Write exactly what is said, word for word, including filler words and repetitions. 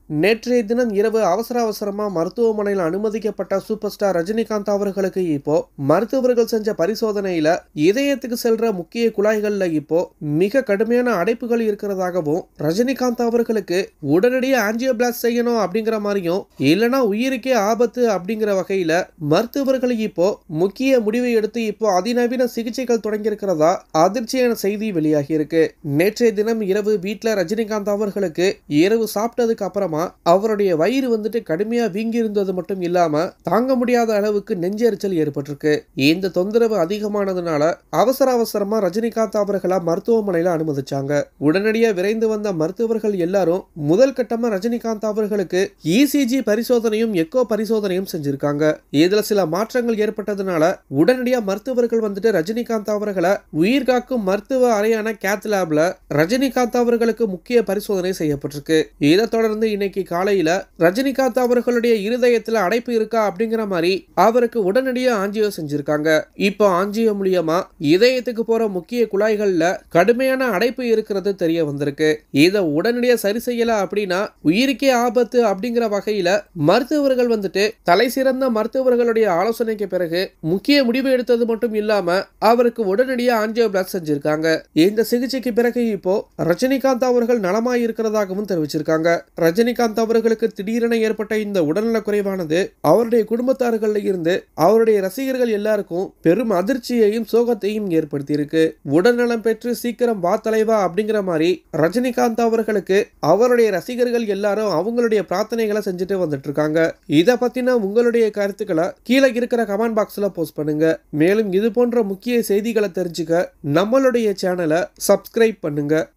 நேற்றைய தினம் இரவு அவசர அவசரமா மருத்துவமனையில் அனுமதிக்கப்பட்ட சூப்பர் ஸ்டார் ரஜினிகாந்த் அவர்களுக்கு இப்போ மருத்துவர்கள் செஞ்ச பரிசோதனையில இதயத்துக்கு செல்ற முக்கிய குழாய்கள்ல இப்போ மிக கடுமையான அடைப்புகள் இருக்கிறதாகவும் ரஜினிகாந்த் அவர்களுக்கு உடனடியாக ஆஞ்சியோபிளாஸ்டி செய்யணும் அப்படிங்கிற மாதிரியும் இல்லைன்னா உயிருக்கே ஆபத்து அப்படிங்கிற வகையில மருத்துவர்கள் இப்போ முக்கிய முடிவை எடுத்து இப்போ அதிநவீன சிகிச்சைகள் தொடங்கி இருக்கிறதா அதிர்ச்சியான செய்தி வெளியாகி இருக்கு. நேற்றைய தினம் இரவு வீட்டுல ரஜினிகாந்த் அவர்களுக்கு இரவு சாப்பிட்டதுக்கு அப்புறமா அவருடைய வயிறு வந்துட்டு கடுமையா வீங்கி இருந்தது மட்டும் இல்லாம தாங்க முடியாத அளவுக்கு நெஞ்செரிச்சல் ஏற்பட்டிருக்கு. இந்த தொந்தரவு அதிகமானதுனால அவசர அவசரமா ரஜினிகாந்த் அவர்களை மருத்துவமனையில அனுமதிச்சாங்க. உடனடியாக விரைந்து வந்த மருத்துவர்கள் எல்லாரும் முதல் கட்டமா ரஜினிகாந்த் அவர்களுக்கு இசிஜி பரிசோதனையும் எக்கோ பரிசோதனையும் செஞ்சிருக்காங்க. இதுல சில மாற்றங்கள் ஏற்பட்டதுனால உடனடியாக மருத்துவர்கள் வந்துட்டு ரஜினிகாந்த் அவர்களை உயிர் காக்கும் மருத்துவ அறையான கேத் லேப்ல ரஜினிகாந்த் அவர்களுக்கு முக்கிய பரிசோதனை செய்யப்பட்டிருக்கு. இதை தொடர்ந்து இன்னைக்கு காலையில ரஜினிகாந்த் அவர்களுடைய இருதயத்துல அடைப்பு இருக்கா அப்படிங்கிற மாதிரி அவருக்கு உடனடியாக ஆஞ்சியோ செஞ்சிருக்காங்க. இப்போ ஆஞ்சியோ மூலியமா இதயத்துக்கு போற முக்கிய குழாய்கள்ல கடுமையான அடைப்பு இருக்கிறது தெரிய வந்திருக்கு. இதை உடனடியாக சரி செய்யல அப்படின்னா உயிருக்கே ஆபத்து அப்படிங்கிற வகையில மருத்துவர்கள் வந்துட்டு தலை சிறந்த மருத்துவர்களுடைய ஆலோசனைக்கு பிறகு முக்கிய முடிவு எடுத்தது மட்டும் இல்லாம அவருக்கு உடனடியாக ஆஞ்சியோபிளாஸ்டி செஞ்சிருக்காங்க. இந்த சிகிச்சைக்கு பிறகு இப்போ ரஜினிகாந்த் அவர்கள் நலமாய் இருக்கிறதாகவும் தெரிவிச்சிருக்காங்க. ரஜினிகாந்த் அவர்களுக்கு திடீரென ஏற்பட்ட இந்த உடல்நல குறைவானது அவருடைய குடும்பத்தார்கள் இருந்து அவருடைய ரசிகர்கள் எல்லாருக்கும் பெரும் அதிர்ச்சியையும் சோகத்தையும் ஏற்படுத்தி இருக்கு. உடல்நலம் பெற்று சீக்கிரம் வா தலைவா அப்படிங்கிற மாதிரி ரஜினிகாந்த் அவர்களுக்கு அவருடைய ரசிகர்கள் எல்லாரும் அவங்களுடைய பிரார்த்தனைகளை செஞ்சுட்டு வந்துட்டு இருக்காங்க. இதை பத்தின உங்களுடைய கருத்துக்களை கீழே இருக்கிற கமெண்ட் பாக்ஸ்ல போஸ்ட் பண்ணுங்க. மேலும் இது போன்ற முக்கிய செய்திகளை தெரிஞ்சுக்க நம்மளுடைய சேனலை சப்ஸ்கிரைப் பண்ணுங்க.